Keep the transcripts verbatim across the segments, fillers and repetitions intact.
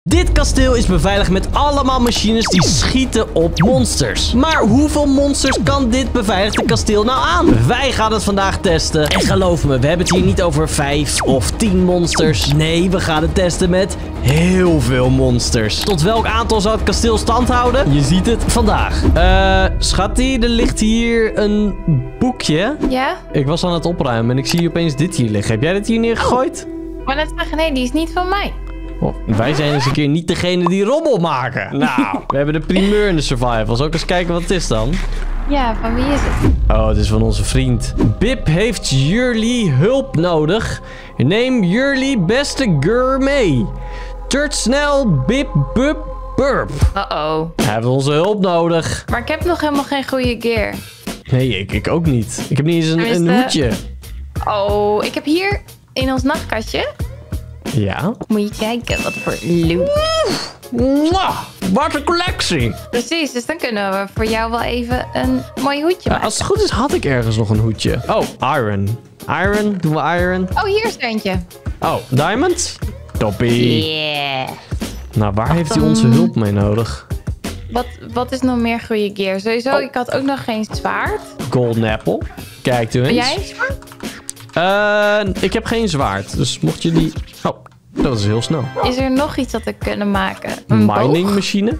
Dit kasteel is beveiligd met allemaal machines die schieten op monsters. Maar hoeveel monsters kan dit beveiligde kasteel nou aan? Wij gaan het vandaag testen. En geloof me, we hebben het hier niet over vijf of tien monsters. Nee, we gaan het testen met heel veel monsters. Tot welk aantal zou het kasteel stand houden? Je ziet het vandaag. Eh, uh, schattie, er ligt hier een boekje. Ja? Ik was aan het opruimen en ik zie opeens dit hier liggen. Heb jij dit hier neergegooid? Oh, maar net zeggen, nee, die is niet van mij. Oh, wij zijn eens een keer niet degene die rommel maken. Nou, we hebben de primeur in de survival. Zal ik eens kijken wat het is dan? Ja, van wie is het? Oh, het is van onze vriend. Bip heeft jullie hulp nodig. Neem jullie beste gur mee. Turt snel, Bip, Bup, Burp. Uh-oh. Hij heeft onze hulp nodig. Maar ik heb nog helemaal geen goede gear. Nee, ik, ik ook niet. Ik heb niet eens een, een hoedje. Oh, ik heb hier in ons nachtkastje... Ja? Moet je kijken wat voor loot. Mwah, wat een collectie. Precies, dus dan kunnen we voor jou wel even een mooi hoedje maken. Als het goed is, had ik ergens nog een hoedje. Oh, iron. Iron, doen we iron. Oh, hier is er eentje. Oh, diamonds? Toppie. Yeah. Nou, waar heeft hij onze hulp mee nodig? Wat, wat is nog meer goede gear? Sowieso, Oh. ik had ook nog geen zwaard. Golden apple. Kijk toen eens. Ben jij een zwaard? Uh, ik heb geen zwaard, dus mocht je die... Oh, dat is heel snel. Is er nog iets dat we kunnen maken? Een Mining boog? machine?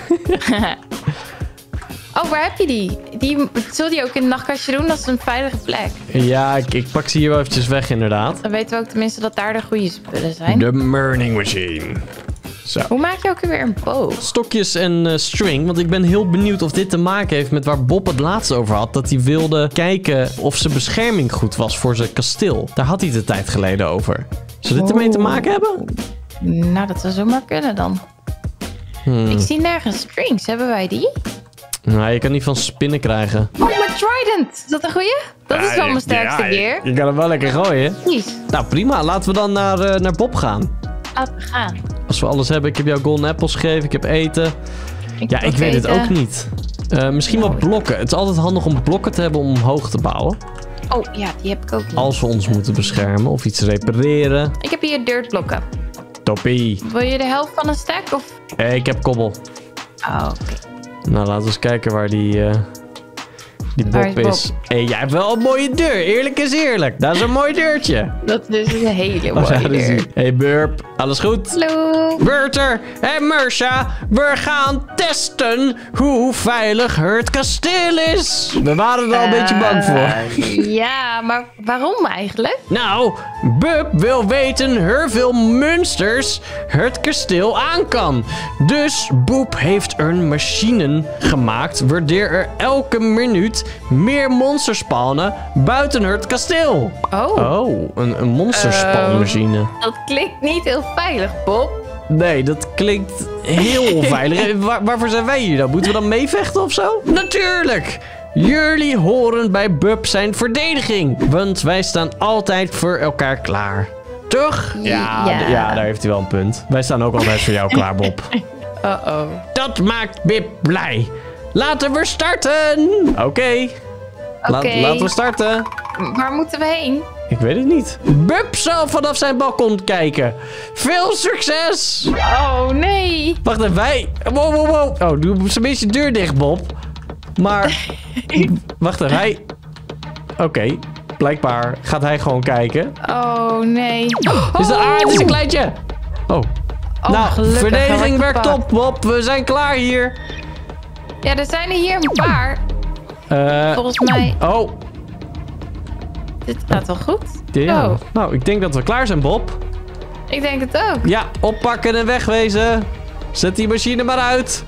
Oh, waar heb je die? die? Zul die ook in het nachtkastje doen? Dat is een veilige plek. Ja, ik, ik pak ze hier wel eventjes weg inderdaad. Dan weten we ook tenminste dat daar de goede spullen zijn. De mining machine. Zo. Hoe maak je ook weer een boog? Stokjes en uh, string, want ik ben heel benieuwd of dit te maken heeft met waar Bob het laatst over had. Dat hij wilde kijken of zijn bescherming goed was voor zijn kasteel. Daar had hij het een tijd geleden over. Zou dit ermee te maken hebben? Nou, dat zou zomaar kunnen dan. Hmm. Ik zie nergens strings. Hebben wij die? Nou, je kan niet van spinnen krijgen. Oh, mijn trident. Is dat een goeie? Dat is wel mijn sterkste ja, gear. Je kan hem wel lekker gooien. Precies. Nou, prima. Laten we dan naar, uh, naar Bob gaan. Laten we gaan. Als we alles hebben. Ik heb jou golden apples gegeven. Ik heb eten. Ik ja, heb ik weet eten. het ook niet. Uh, misschien wat blokken. Het is altijd handig om blokken te hebben om omhoog te bouwen. Oh, ja, die heb ik ook niet. Als we ons moeten beschermen of iets repareren. Ik heb hier dirtblokken. Toppie. Wil je de helft van een stack of... Hey, ik heb kobbel. Oh, oké. Nou, laten we eens kijken waar die, uh, die Bob Waar is Bob? is. Hé, hey, jij hebt wel een mooie deur. Eerlijk is eerlijk. Dat is een mooi deurtje. Dat is een hele Oh, mooie ja, daar is deur. hij. Hey, Burp. Alles goed? Hallo. Burter en Mersha, we gaan testen hoe veilig het kasteel is. We waren er al een beetje bang voor. Uh, ja, maar waarom eigenlijk? Nou, Bub wil weten hoeveel monsters het kasteel aan kan. Dus Boep heeft een machine gemaakt waardoor er elke minuut meer monsters spawnen buiten het kasteel. Oh, Oh, een, een monsterspanmachine. dat klinkt niet heel veilig, Bob. Nee, dat klinkt heel onveilig. Waar, waarvoor zijn wij hier dan? Moeten we dan meevechten of zo? Natuurlijk! Jullie horen bij Bub zijn verdediging. Want wij staan altijd voor elkaar klaar. Toch? Ja, Ja. d- ja daar heeft hij wel een punt. Wij staan ook altijd voor jou klaar, Bob. Uh-oh. Dat maakt Bip blij. Laten we starten! Oké. Okay. Laat, Oké. laten we starten. Waar moeten we heen? Ik weet het niet. Bub zal vanaf zijn balkon kijken. Veel succes! Oh, nee. Wacht even, wij... Wow, wow, wow. Oh, doe eens een beetje de deur dicht, Bob. Maar... Wacht even, hij... Oké, okay. Blijkbaar gaat hij gewoon kijken. Oh, nee. Is dat... Ah, het is een kleintje! Oh. Oh, nou, gelukkig, hij verdediging wordt werkt gepakt. op, Bob. We zijn klaar hier. Ja, er zijn er hier een paar. Eh... Volgens mij... Oh, Dit gaat wel goed. ja. Oh, Nou, ik denk dat we klaar zijn, Bob. ik denk het ook. Ja, oppakken en wegwezen. Zet die machine maar uit.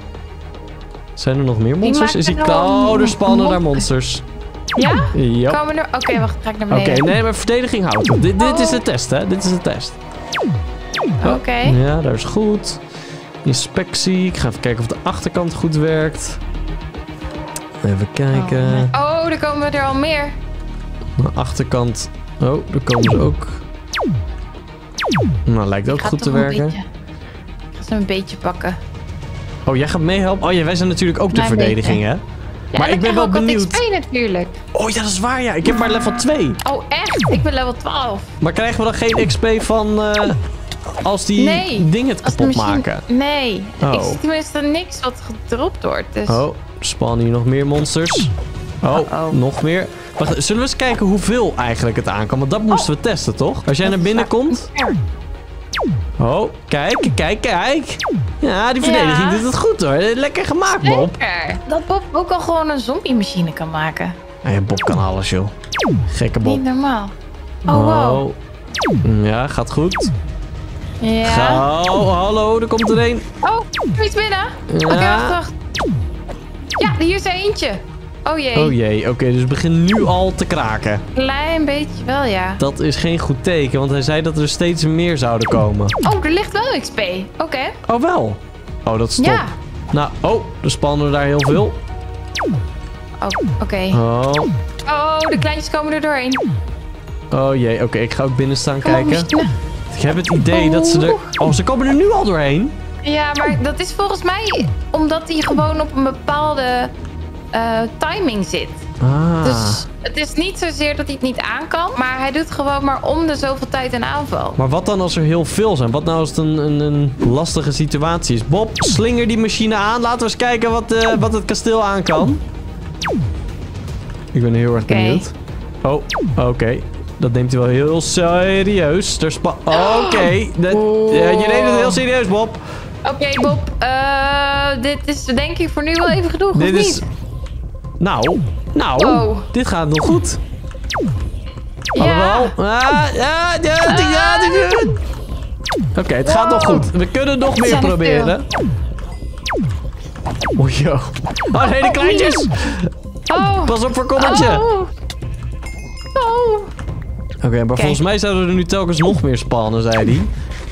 Zijn er nog meer monsters? maakt Is die... er al Oh, er spannen mon- daar monsters. Ja? Ja. Komen er... Oké, wacht. Ga ik naar Oké, beneden. nee, maar verdediging houdt. Dit, dit is de test, hè? Dit is de test. Oké. Ja, daar is goed. Inspectie. Ik ga even kijken of de achterkant goed werkt. Even kijken. Oh, er komen er al meer. De achterkant. Oh, daar komen ze ook. Nou, lijkt ook Gaat goed te toch een werken. beetje- Ik ga ze een beetje pakken. Oh, jij gaat meehelpen? Oh ja, wij zijn natuurlijk ook de Klein verdediging, beetje. hè? Ja, Maar en ik ben dan wel krijg ik benieuwd. ook wat X P natuurlijk. Oh ja, dat is waar, ja. Ik heb maar level twee. Oh, echt? Ik ben level twaalf. Maar krijgen we dan geen X P van... eh, als die Nee, dingen het als de kapot machine- maken. Nee, Oh. ik zie tenminste niks wat gedropt wordt. Dus... Oh, er spannen hier nog meer monsters. Oh, Uh-oh. nog meer. Wacht, zullen we eens kijken hoeveel eigenlijk het aan kan? Want dat moesten we testen, toch? Als jij naar binnen komt. Oh, kijk, kijk, kijk. Ja, die verdediging Ja. doet het goed hoor. Lekker gemaakt, Bob. Lekker. Dat Bob ook al gewoon een zombie-machine kan maken. Ah ja, Bob kan alles, joh. Gekke Bob. Niet normaal. Oh, wow. Oh. Ja, gaat goed. Ja. Ga- Oh, hallo, er komt er een. Oh, er is binnen. Ja. Oké, wacht, wacht. Ja, hier is er eentje. Oh jee. Oh jee, oké, dus het begint nu al te kraken. Klein beetje wel, ja. Dat is geen goed teken, want hij zei dat er steeds meer zouden komen. Oh, er ligt wel X P. Oké. Oh, wel? Oh, dat is top. Ja. Nou, oh, er spannen er daar heel veel. Oh, oké. Oh, Oh, de kleintjes komen er doorheen. oh jee, oké, ik ga ook binnen staan Kom op, kijken. machine. Ik heb het idee dat ze er... Oh, ze komen er nu al doorheen. Ja, maar dat is volgens mij omdat hij gewoon op een bepaalde eh, timing zit. Ah. Dus het is niet zozeer dat hij het niet aan kan, maar hij doet gewoon maar om de zoveel tijd een aanval. Maar wat dan als er heel veel zijn? Wat nou als het een, een, een lastige situatie is? Bob, slinger die machine aan. Laten we eens kijken wat, eh, wat het kasteel aan kan. Ik ben heel erg Oké. benieuwd. Oh, oké. Dat neemt hij wel heel serieus. Er spa... Oké. Dat- Oeh. ja, je neemt het heel serieus, Bob. Oké, Bob. eh, dit is denk ik voor nu wel even genoeg, Dit of is... niet? Nou, nou. Oh. Dit gaat nog goed. Ja. Alhoewel. Ah, ja, ja, ja, ja. Oké, het gaat nog goed. We kunnen nog meer zijn er proberen. Oh, joh. Oh, nee, de kleintjes. Oh. Pas op voor kommetje. Oh. Oh. Oké, maar volgens mij zouden er nu telkens nog meer spannen, zei hij.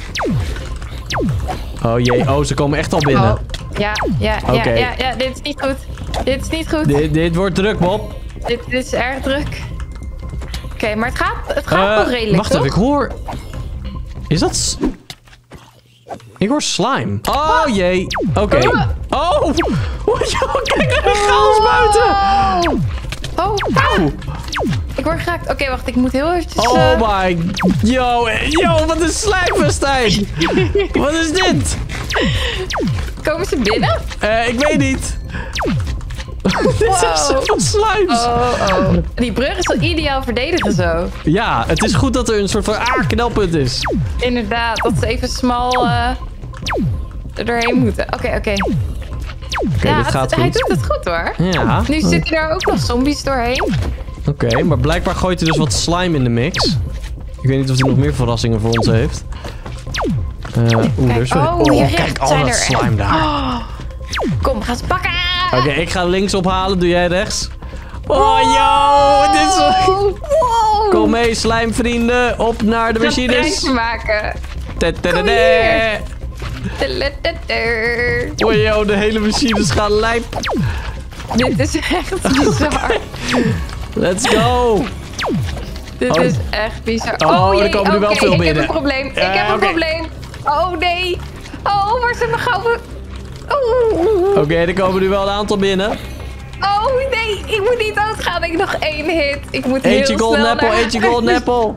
Oh jee, oh, ze komen echt al binnen. Oh. Ja, ja, ja, Oké. ja, ja, dit is niet goed. Dit is niet goed. Dit, dit wordt druk, Bob. Dit, dit is erg druk. Oké, maar het gaat, het gaat Eh, nog redelijk, Wacht toch? even, ik hoor... Is dat... s- Ik hoor slime. Oh jee. Oké. Oh! Oh, joh, kijk naar de chaos buiten. Oh, Auw. ik word geraakt. Oké, wacht, ik moet heel eventjes... eh, Oh my... Yo, yo, wat een slijmfestijn. Wat is dit? Komen ze binnen? Eh, ik weet niet. Dit zijn Wow. zoveel slimes. Oh, oh. Die brug is wel ideaal verdedigen zo. Ja, het is goed dat er een soort van ah, knelpunt is. Inderdaad, dat ze even smal eh, er doorheen moeten. Oké, oké. Oké, Ja, dit het- gaat hij goed. doet het goed hoor. Ja. Nu zitten er ook nog zombies doorheen. Oké, maar blijkbaar gooit hij dus wat slime in de mix. Ik weet niet of hij nog meer verrassingen voor ons heeft. Eh Oeh, er is weer... oh, Oh, hier kijk, rechts al zijn dat er slime echt- daar. Kom, ga ze pakken! Oké, ik ga links ophalen. Doe jij rechts? Oh, yo! Dit is... Oh, wow. Kom mee, slijmvrienden. Op naar de Een machines. treintje maken. Tadadada. hier. Tudududu. Oh, yo, de hele machines gaan lijp. Dit is echt bizar. Let's go. Dit Oh. is echt bizar. Oh, er jee, komen er wel oké, veel ik binnen. heb een probleem. Ik Ja, heb een oké. probleem. Oh nee. Oh, waar zijn mijn gouden... Oh. Oké, er komen nu wel een aantal binnen. Oh nee, ik moet niet doodgaan. Ik heb nog één hit. Ik moet Eentje heel golden snel apple, naar eentje huis. golden apple.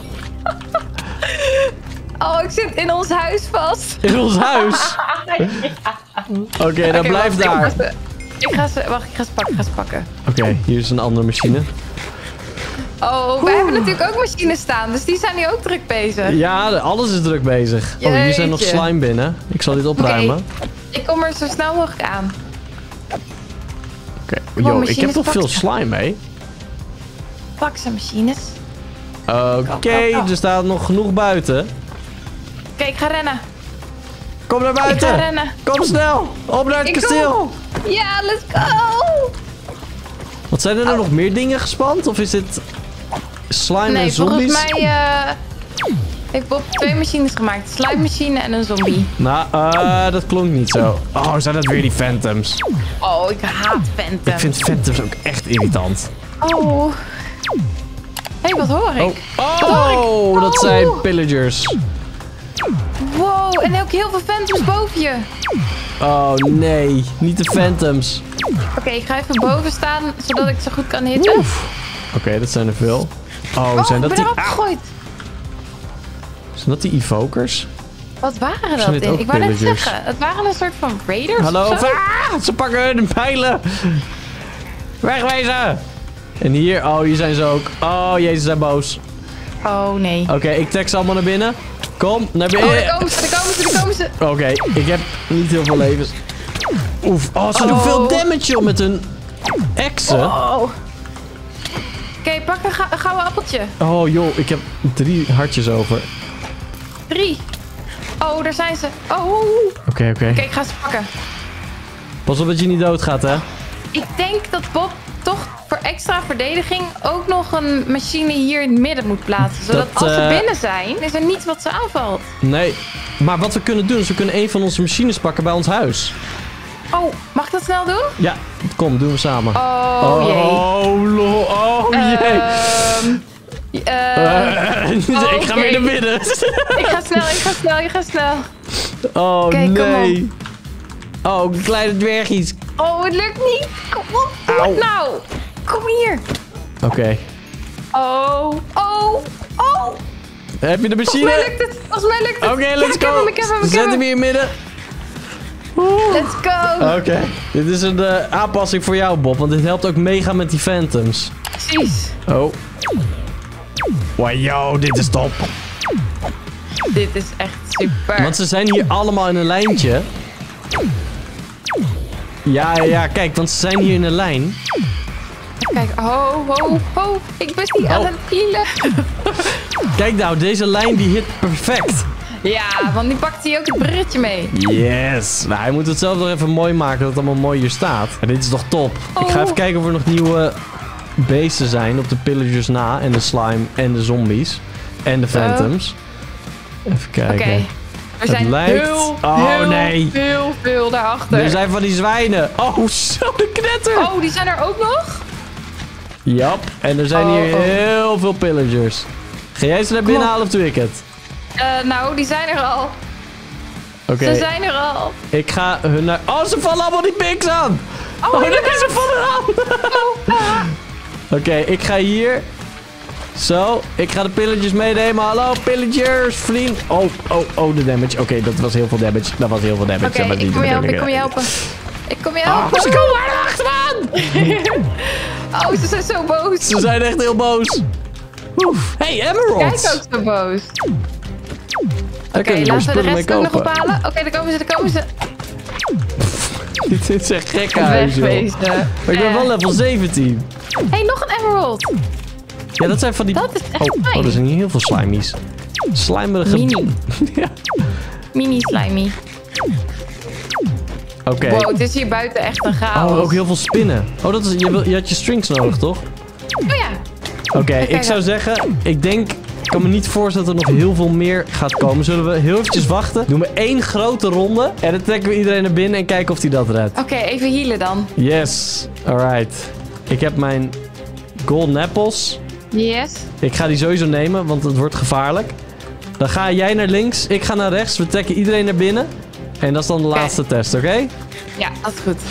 Oh, ik zit in ons huis vast. In ons huis. Oké, dan Oké, blijf wacht, daar. Ik ga, ze, ik ga ze... Wacht, ik ga ze pakken. Ik ga ze pakken. Oké, hier is een andere machine. Oh, wij hebben natuurlijk ook machines staan. Dus die zijn nu ook druk bezig. Ja, alles is druk bezig. Oh, hier zijn nog Jeetje. slime binnen. Ik zal dit opruimen. Oké, Ik kom er zo snel mogelijk aan. yo, ik machines heb toch veel pakken. slime mee. Pak ze machines. Oké, Go, go, go. er staat nog genoeg buiten. Oké, ik ga rennen. Kom naar Ik ga buiten. rennen. Kom snel. Op naar het Ik kasteel. kom. Ja, let's go. Wat zijn er nou nog meer dingen gespand? Of is dit slime Nee, en zombies? volgens mij eh, heeft Bob twee machines gemaakt. Een slime machine en een zombie. Nou, eh, dat klonk niet zo. Oh, zijn dat weer die phantoms? Oh, ik haat Phantom. Ik vind phantoms ook echt irritant. Oh. Hé, hey, wat hoor ik? Oh, Wat hoor ik? oh dat Oh. zijn pillagers. Wow, en ook heel veel Phantoms boven je. Oh nee, niet de phantoms. Oké, ik ga even boven staan, zodat ik ze goed kan hitten. Oké, dat zijn er veel. Oh, Oh, zijn ik dat ben die... erop gegooid. Zijn dat die evokers? Wat waren Zijn dat? dit ook In? Ik wou net pillagers? zeggen. Het waren een soort van raiders. Hallo, of zo? ah, ze pakken hun pijlen. Wegwezen. En hier, oh, hier zijn ze ook. Oh, jezus, ze zijn boos. Oh nee. Oké, okay, ik trek ze allemaal naar binnen. Kom, naar binnen. Oh, daar komen ze, daar komen ze, daar komen ze. Oké, okay, ik heb niet heel veel levens. Oef, oh, ze oh. doen veel damage op met hun exen. Oh. Oké, okay, pak een, ga een gouden appeltje. Oh joh, ik heb drie hartjes over. Drie. Oh, daar zijn ze. Oh. Oké, okay, oké. Okay. okay, ik ga ze pakken. Pas op dat je niet doodgaat, hè? Ik denk dat Bob toch voor extra verdediging ook nog een machine hier in het midden moet plaatsen. Zodat dat, als ze uh... binnen zijn, is er niets wat ze aanvalt. Nee, maar wat we kunnen doen is we kunnen een van onze machines pakken bij ons huis. Oh, mag ik dat snel doen? Ja, kom, doen we samen. Oh, oh jee. Oh, lol. Oh, jee. Um, uh, uh, ik ga weer naar binnen. ik ga snel, ik ga snel, ik ga snel. Oh, okay, nee. Oh, kleine dwergjes. Oh, het lukt niet. Kom op, doe het nou. Kom hier. Oké. Okay. Oh, oh, oh. Heb je de machine? Volgens mij lukt het. Volgens mij lukt het. Oké, okay, let's ja, go. Ik heb hem, ik heb hem, ik Zet heb hem hier in het midden. Let's go. Oké. Okay. Dit is een uh, aanpassing voor jou, Bob. Want dit helpt ook mega met die phantoms. Precies. Oh. Wow, yo, dit is top. Dit is echt super. Want ze zijn hier allemaal in een lijntje. Ja, ja, kijk, want ze zijn hier in een lijn. Kijk, ho, ho, ho. Ik ben niet oh. aan het healen. Kijk nou, deze lijn die hit perfect. Ja, want die pakt hij ook het bruggetje mee. Yes. Nou, hij moet het zelf nog even mooi maken, dat het allemaal mooi hier staat. En dit is toch top. Oh. Ik ga even kijken of er nog nieuwe beesten zijn op de pillagers na. En de slime en de zombies. En de phantoms. Uh. Even kijken. Oké. Okay. Er zijn lijkt... heel, oh, heel, nee. heel veel daarachter. Er zijn van die zwijnen. Oh, zo de knetter. Oh, die zijn er ook nog? Jap. En er zijn oh, hier oh. heel veel pillagers. Ga jij ze naar binnen halen of doe ik het? Uh, nou, die zijn er al. Oké. Okay. Ze zijn er al. Ik ga hun naar... Oh, ze vallen allemaal die piks aan. Oh, oh nee, ze vallen aan. Oh, ah. Oké, okay, ik ga hier... Zo, ik ga de pillagers meenemen. Hallo, pillagers, vriend. Oh, oh, oh, de damage. Oké, okay, dat was heel veel damage. Dat was heel veel damage. Oké, okay, ik kom je helpen, ik kom je helpen. Ik kom je helpen. Oh, ze komen er achteraan. Oh, ze zijn zo boos. Ze zijn echt heel boos. Oef. Hey, emeralds. Kijk ook zo boos. Oké, okay, laten we de rest ook nog ophalen. Oké, okay, daar komen ze, daar komen ze. Dit is echt gek huis, joh. Maar ik ben wel level zeventien. Hé, hey, nog een emerald. Ja, dat zijn van die... Dat is echt oh, oh, er zijn hier heel veel slimies. Slimerige... Mini. ja. Mini slimy. Oké. Okay. Wow, het is hier buiten echt een chaos. Oh, ook heel veel spinnen. Oh, dat is, je, wil, je had je strings nodig, toch? Oh ja. Oké, okay, ik zou zeggen... Ik denk... Ik kan me niet voorstellen dat er nog heel veel meer gaat komen. Zullen we heel eventjes wachten? Doen we één grote ronde. En dan trekken we iedereen naar binnen en kijken of hij dat redt. Oké, okay, even healen dan. Yes. Alright. Ik heb mijn golden apples. Yes. Ik ga die sowieso nemen, want het wordt gevaarlijk. Dan ga jij naar links, ik ga naar rechts. We trekken iedereen naar binnen. En dat is dan de okay. laatste test, oké? Okay? Ja, dat is goed.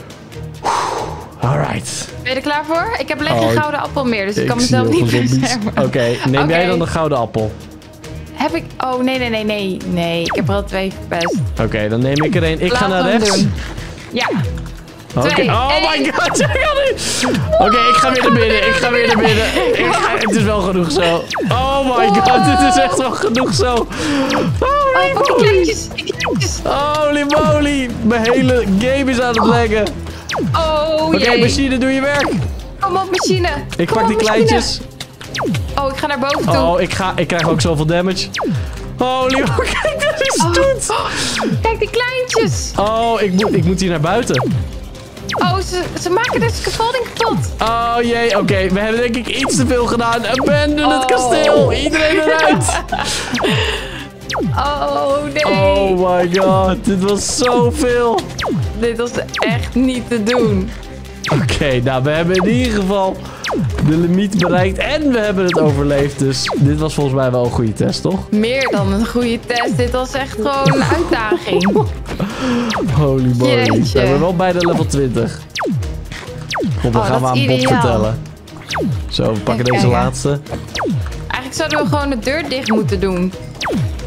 Alright. Ben je er klaar voor? Ik heb alleen oh, geen gouden appel meer, dus ik, ik kan ik mezelf niet beschermen. Oké, okay, neem okay. jij dan de gouden appel? Heb ik... Oh, nee, nee, nee, nee. Nee, ik heb er al twee verpest. Oké, okay, dan neem ik er één. Ik Laat ga naar rechts. Doen. Ja. Okay. Oh Eén. My god. Oké, okay, ik ga weer naar binnen. Ik ga weer naar binnen. Ik ga, het is wel genoeg zo. Oh my god, wow. Dit is echt wel genoeg zo. Holy oh, moly. Kleintjes. Holy moly. Mijn hele game is aan het leggen. Oh Oké, okay, machine, doe je werk. Kom op, machine. Ik Kom pak op, die kleintjes. Machine. Oh, ik ga naar boven toe. Oh, ik, ga, ik krijg ook zoveel damage. Holy, oh, kijk, dit is oh. doet. Kijk, die kleintjes. Oh, ik moet, ik moet hier naar buiten. Oh, ze, ze maken de scaffolding kapot. Oh jee, oké. Okay. We hebben denk ik iets te veel gedaan. Abandon oh. het kasteel. Iedereen eruit. Oh, nee. Oh my god. Dit was zoveel. Dit was echt niet te doen. Oké, okay, nou, we hebben in ieder geval de limiet bereikt. En we hebben het overleefd. Dus dit was volgens mij wel een goede test, toch? Meer dan een goede test. Dit was echt gewoon een uitdaging. Holy moly. Jeetje. We hebben wel bijna level twintig. Kom, dan oh, gaan we aan ideaal. Bob vertellen. Zo, we pakken Even deze kijken. laatste. Eigenlijk zouden we gewoon de deur dicht moeten doen.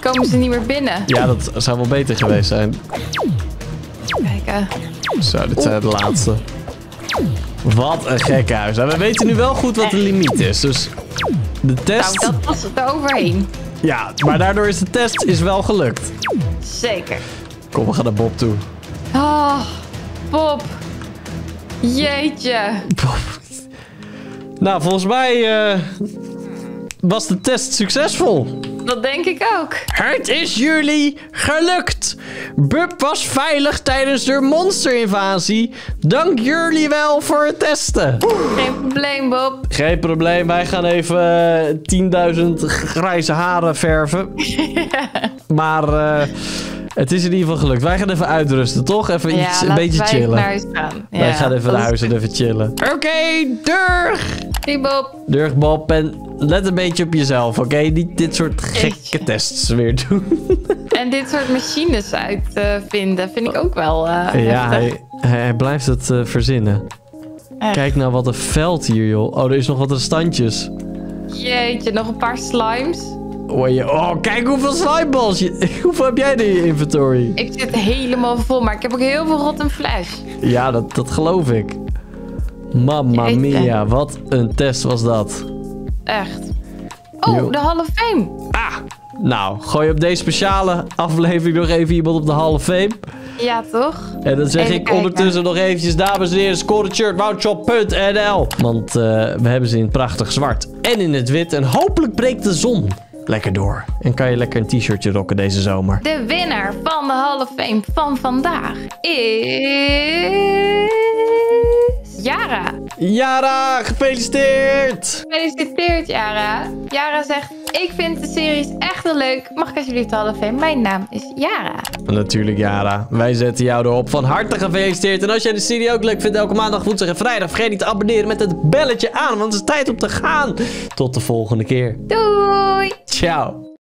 komen ze niet meer binnen. Ja, dat zou wel beter geweest zijn. Kijken. Zo, dit zijn de laatste. Wat een gek huis. Nou, we weten nu wel goed wat de limiet is. Dus de test... Nou, dat was het er overheen. Ja, maar daardoor is de test is wel gelukt. Zeker. Kom, we gaan naar Bob toe. Oh, Bob. Jeetje. Bob. Nou, volgens mij uh, was de test succesvol. Dat denk ik ook. Het is jullie gelukt. Bub was veilig tijdens de monsterinvasie. Dank jullie wel voor het testen. Geen probleem, Bob. Geen probleem, wij gaan even uh, tienduizend grijze haren verven. Maar uh, het is in ieder geval gelukt. Wij gaan even uitrusten, toch? Even ja, iets, een beetje chillen. Naar huis gaan. Wij ja, gaan even naar huis en even chillen. Oké, okay, Durg! Hey, Bob. Durg, Bob. En let een beetje op jezelf, oké? Okay? Niet dit soort gekke Eetje. tests weer doen. En dit soort machines uitvinden uh, vind ik ook wel uh, Ja, heftig. hij, hij, hij blijft het uh, verzinnen. Echt. Kijk nou wat een veld hier, joh. Oh, er is nog wat standjes. Jeetje, nog een paar slimes. Oh, je, oh kijk hoeveel slimeballs. Je, hoeveel heb jij in je inventory? Ik zit helemaal vol, maar ik heb ook heel veel rotten flash. Ja, dat, dat geloof ik. Mamma Jeetje. mia, wat een test was dat. Echt. Oh, Yo. de Hall of Fame. Ah, nou, gooi op deze speciale aflevering nog even iemand op de Hall of Fame. Ja, toch? En dan zeg Even ik kijken. ondertussen nog eventjes, dames en heren, score het shirt woutshop punt n l. Want uh, we hebben ze in prachtig zwart en in het wit. En hopelijk breekt de zon lekker door. En kan je lekker een t-shirtje rocken deze zomer. De winnaar van de Hall of Fame van vandaag is... Yara. Yara, gefeliciteerd! Gefeliciteerd, Yara. Yara zegt, ik vind de series echt heel leuk. Mag ik alsjeblieft de Hall of Fame? Mijn naam is Yara. Natuurlijk, Yara. Wij zetten jou erop. Van harte gefeliciteerd. En als jij de serie ook leuk vindt, elke maandag, woensdag en vrijdag, vergeet niet te abonneren met het belletje aan, want het is tijd om te gaan. Tot de volgende keer. Doei! Ciao.